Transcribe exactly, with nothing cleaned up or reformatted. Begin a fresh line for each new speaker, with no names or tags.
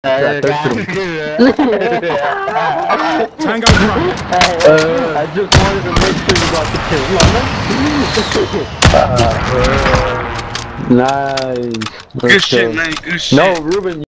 Uh,
Tango front.
uh, I just wanted to make sure you got the kill. Uh, nice.
Good shit, man. Good shit.
No, Ruben.